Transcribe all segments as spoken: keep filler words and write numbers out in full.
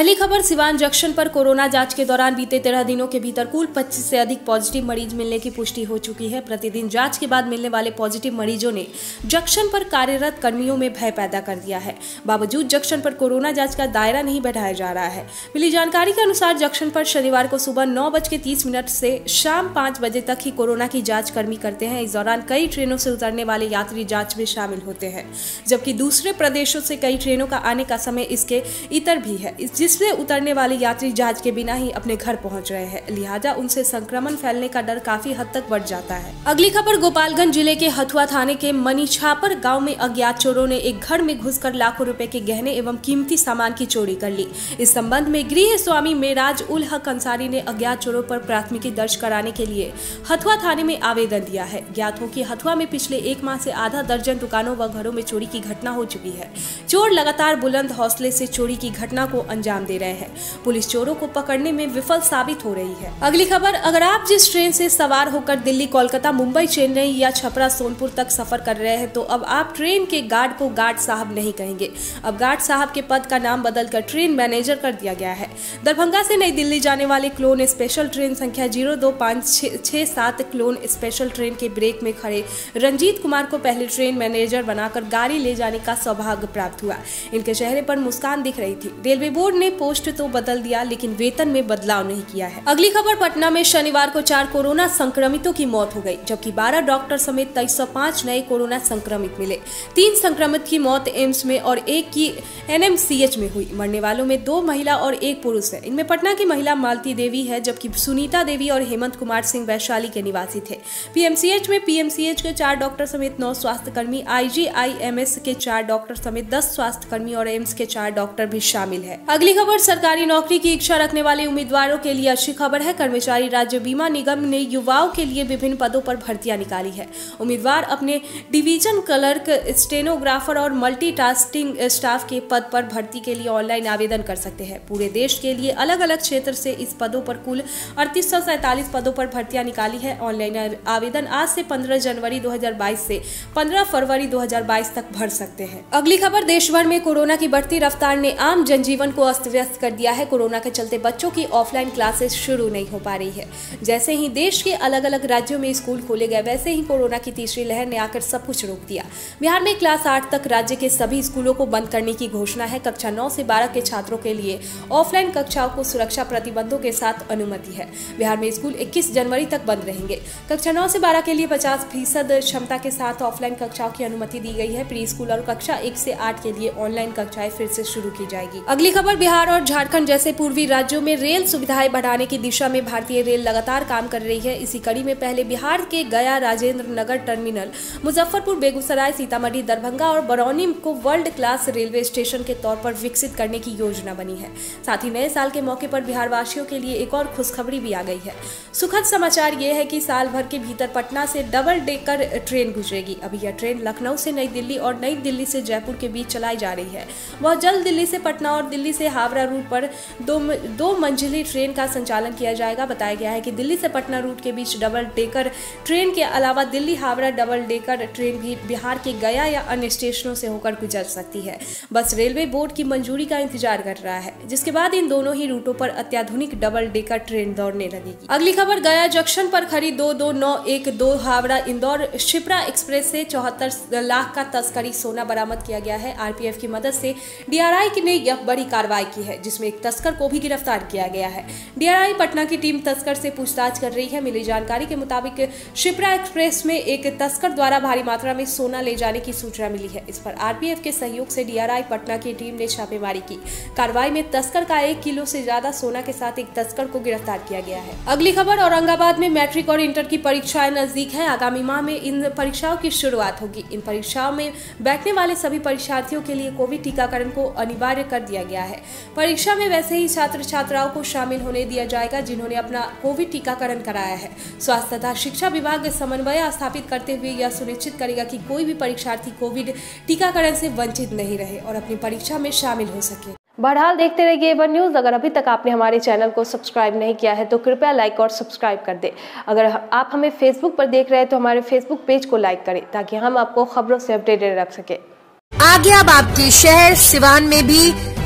पहली खबर, सिवान जंक्शन पर कोरोना जांच के दौरान बीते तेरह दिनों के भीतर कुल पच्चीस से अधिक पॉजिटिव मरीज मिलने की पुष्टि हो चुकी है। प्रतिदिन जांच के बाद मिलने वाले पॉजिटिव मरीजों ने जंक्शन पर कार्यरत कर्मियों में भय पैदा कर दिया है। बावजूद जंक्शन पर कोरोना जांच का दायरा नहीं बढ़ाया जा रहा है। मिली जानकारी के अनुसार जंक्शन पर शनिवार को सुबह नौ बज के तीस मिनट से शाम पाँच बजे तक ही कोरोना की जाँच कर्मी करते हैं। इस दौरान कई ट्रेनों से उतरने वाले यात्री जाँच में शामिल होते हैं, जबकि दूसरे प्रदेशों से कई ट्रेनों का आने का समय इसके इतर भी है, जिससे उतरने वाले यात्री जांच के बिना ही अपने घर पहुंच रहे हैं। लिहाजा उनसे संक्रमण फैलने का डर काफी हद तक बढ़ जाता है। अगली खबर, गोपालगंज जिले के हथुआ थाने के मनीछापर गांव में अज्ञात चोरों ने एक घर में घुसकर लाखों रुपए के गहने एवं कीमती सामान की चोरी कर ली। इस संबंध में गृह स्वामी मेराज उल हक अंसारी ने अज्ञात चोरों पर प्राथमिकी दर्ज कराने के लिए हथुआ थाने में आवेदन दिया है। ज्ञात हो कि हथुआ में पिछले एक माह से आधा दर्जन दुकानों व घरों में चोरी की घटना हो चुकी है। चोर लगातार बुलंद हौसले से चोरी की घटना को अंजाम दे रहे हैं। पुलिस चोरों को पकड़ने में विफल साबित हो रही है। अगली खबर, अगर आप जिस ट्रेन से सवार होकर दिल्ली, कोलकाता, मुंबई, चेन्नई या छपरा, सोनपुर तक सफर कर रहे हैं तो अब आप ट्रेन के गार्ड को गार्ड साहब नहीं कहेंगे। अब गार्ड साहब के पद का नाम बदलकर ट्रेन मैनेजर कर दिया गया है। दरभंगा से नई दिल्ली जाने वाले क्लोन स्पेशल ट्रेन संख्या जीरो दो पाँच छह सात क्लोन स्पेशल ट्रेन के ब्रेक में खड़े रंजीत कुमार को पहले ट्रेन मैनेजर बनाकर गाड़ी ले जाने का सौभाग्य प्राप्त हुआ। इनके चेहरे पर मुस्कान दिख रही थी। रेलवे बोर्ड ने पोस्ट तो बदल दिया, लेकिन वेतन में बदलाव नहीं किया है। अगली खबर, पटना में शनिवार को चार कोरोना संक्रमितों की मौत हो गई, जबकि बारह डॉक्टर समेत तेईस सौ पाँच नए कोरोना संक्रमित मिले। तीन संक्रमित की मौत एम्स में और एक की एनएमसीएच में हुई। मरने वालों में दो महिला और एक पुरुष है। इनमें पटना की महिला मालती देवी है, जबकि सुनीता देवी और हेमंत कुमार सिंह वैशाली के निवासी थे। पीएमसीएच में पीएमसीएच के चार डॉक्टर समेत नौ स्वास्थ्य कर्मी, आईजीआईएमएस के चार डॉक्टर समेत दस स्वास्थ्य कर्मी और एम्स के चार डॉक्टर भी शामिल है। अगली खबर, सरकारी नौकरी की इच्छा रखने वाले उम्मीदवारों के लिए अच्छी खबर है। कर्मचारी राज्य बीमा निगम ने युवाओं के लिए विभिन्न पदों पर भर्तियां निकाली है। उम्मीदवार अपने डिवीजन क्लर्क, स्टेनोग्राफर और मल्टीटास्किंग स्टाफ के पद पर भर्ती के लिए ऑनलाइन आवेदन कर सकते हैं। पूरे देश के लिए अलग अलग क्षेत्र से इस पदों पर कुल अड़तीस सौ सैंतालीस पदों पर भर्तियां निकाली है। ऑनलाइन आवेदन आज से पंद्रह जनवरी दो हजार बाईस से पंद्रह फरवरी दो हजार बाईस तक भर सकते हैं। अगली खबर, देश भर में कोरोना की बढ़ती रफ्तार ने आम जनजीवन को अस्त व्यस्त कर दिया है। कोरोना के चलते बच्चों की ऑफलाइन क्लासेस शुरू नहीं हो पा रही है। जैसे ही देश के अलग अलग राज्यों में स्कूल खोले गए, वैसे ही कोरोना की तीसरी लहर ने आकर सब कुछ रोक दिया। बिहार में क्लास आठ तक राज्य के सभी स्कूलों को बंद करने की घोषणा है। कक्षा नौ से बारह के छात्रों के लिए ऑफलाइन कक्षाओं को सुरक्षा प्रतिबंधों के साथ अनुमति है। बिहार में स्कूल इक्कीस जनवरी तक बंद रहेंगे। कक्षा नौ से बारह के लिए पचास फीसद क्षमता के साथ ऑफलाइन कक्षाओं की अनुमति दी गई है। प्री स्कूल और कक्षा एक से आठ के लिए ऑनलाइन कक्षाएं फिर से शुरू की जाएगी। अगली खबर, बिहार और झारखंड जैसे पूर्वी राज्यों में रेल सुविधाएं बढ़ाने की दिशा में भारतीय रेल लगातार काम कर रही है। इसी कड़ी में पहले बिहार के गया, राजेंद्र नगर टर्मिनल, मुजफ्फरपुर, बेगूसराय, सीतामढ़ी, दरभंगा और बरौनी को वर्ल्ड क्लास रेलवे स्टेशन के तौर पर विकसित करने की योजना बनी है। साथ ही नए साल के मौके पर बिहार वासियों के लिए एक और खुशखबरी भी आ गई है। सुखद समाचार ये है कि साल भर के भीतर पटना से डबल डेकर ट्रेन गुजरेगी। अभी यह ट्रेन लखनऊ से नई दिल्ली और नई दिल्ली से जयपुर के बीच चलाई जा रही है। बहुत जल्द दिल्ली से पटना और दिल्ली से हावड़ा रूट पर दो दो मंजिली ट्रेन का संचालन किया जाएगा। बताया गया है कि दिल्ली से पटना रूट के बीच डबल डेकर ट्रेन के अलावा Delhi Howrah double decker train भी बिहार के गया या अन्य स्टेशनों से होकर गुजर सकती है। बस रेलवे बोर्ड की मंजूरी का इंतजार कर रहा है, जिसके बाद इन दोनों ही रूटों पर अत्याधुनिक डबल डेकर ट्रेन दौड़ने लगेगी। अगली खबर, गया जंक्शन पर खड़ी दो दो नौ एक दो हावड़ा इंदौर शिप्रा एक्सप्रेस से चौहत्तर लाख का तस्करी सोना बरामद किया गया है। आरपीएफ की मदद से डीआरआई ने यह बड़ी कार्रवाई की है, जिसमें एक तस्कर को भी गिरफ्तार किया गया है। डीआरआई पटना की टीम तस्कर से पूछताछ कर रही है। मिली जानकारी के मुताबिक शिप्रा एक्सप्रेस में एक तस्कर द्वारा भारी मात्रा में सोना ले जाने की सूचना मिली है। इस पर आरपीएफ के सहयोग से डीआरआई पटना की टीम ने छापेमारी की। कार्रवाई में तस्कर का एक किलो से ज्यादा सोना के साथ एक तस्कर को गिरफ्तार किया गया है। अगली खबर, औरंगाबाद में मैट्रिक और इंटर की परीक्षाएं नजदीक है। आगामी माह में इन परीक्षाओं की शुरुआत होगी। इन परीक्षाओं में बैठने वाले सभी परीक्षार्थियों के लिए कोविड टीकाकरण को अनिवार्य कर दिया गया है। परीक्षा में वैसे ही छात्र छात्राओं को शामिल होने दिया जाएगा जिन्होंने अपना कोविड टीकाकरण कराया है। स्वास्थ्य तथा शिक्षा विभाग समन्वय स्थापित करते हुए यह सुनिश्चित करेगा कि कोई भी परीक्षार्थी कोविड टीकाकरण से वंचित नहीं रहे और अपनी परीक्षा में शामिल हो सके। बहरहाल देखते रहिए एवन न्यूज। अगर अभी तक आपने हमारे चैनल को सब्सक्राइब नहीं किया है तो कृपया लाइक और सब्सक्राइब कर दें। अगर आप हमें फेसबुक पर देख रहे हैं तो हमारे फेसबुक पेज को लाइक करें ताकि हम आपको खबरों से अपडेटेड रख सके। आगे अब आपके शहर सिवान में भी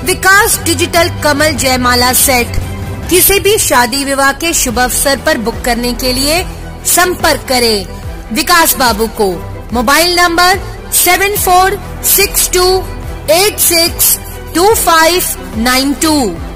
विकास डिजिटल कमल जयमाला सेट। किसी भी शादी विवाह के शुभ अवसर पर बुक करने के लिए संपर्क करें विकास बाबू को। Mobile number seven four six two eight six two five nine to.